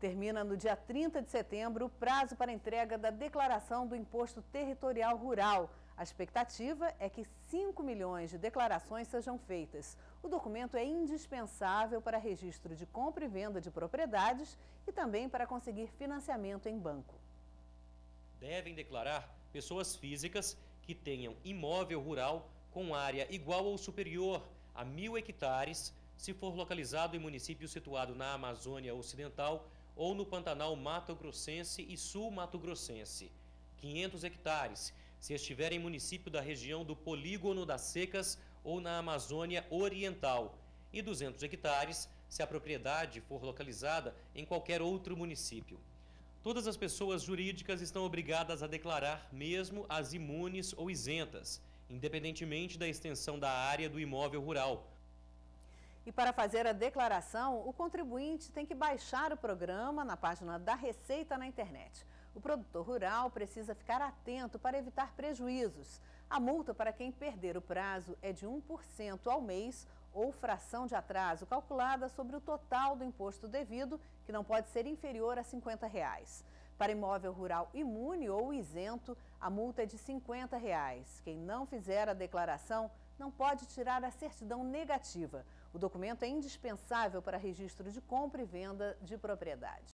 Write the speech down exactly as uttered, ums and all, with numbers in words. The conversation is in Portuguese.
Termina no dia trinta de setembro o prazo para entrega da declaração do Imposto Territorial Rural. A expectativa é que cinco milhões de declarações sejam feitas. O documento é indispensável para registro de compra e venda de propriedades e também para conseguir financiamento em banco. Devem declarar pessoas físicas que tenham imóvel rural com área igual ou superior a mil hectares, se for localizado em município situado na Amazônia Ocidental ou no Pantanal Mato Grossense e Sul Mato Grossense. quinhentos hectares, se estiver em município da região do Polígono das Secas ou na Amazônia Oriental. E duzentos hectares, se a propriedade for localizada em qualquer outro município. Todas as pessoas jurídicas estão obrigadas a declarar, mesmo as imunes ou isentas, independentemente da extensão da área do imóvel rural. E para fazer a declaração, o contribuinte tem que baixar o programa na página da Receita na internet. O produtor rural precisa ficar atento para evitar prejuízos. A multa para quem perder o prazo é de um por cento ao mês ou fração de atraso calculada sobre o total do imposto devido, que não pode ser inferior a cinquenta reais. Para imóvel rural imune ou isento, a multa é de cinquenta reais. Quem não fizer a declaração não pode tirar a certidão negativa. O documento é indispensável para registro de compra e venda de propriedade.